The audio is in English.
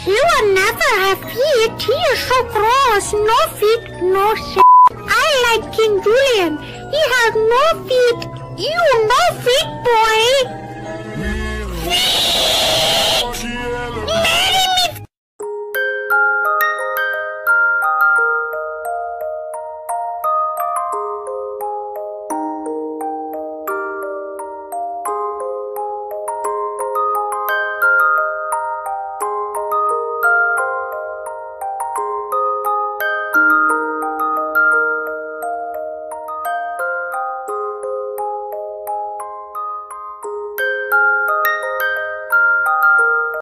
He will never have feet. He is so gross. No feet, no shit. I like King Julian. He has no feet. You no feet, boy.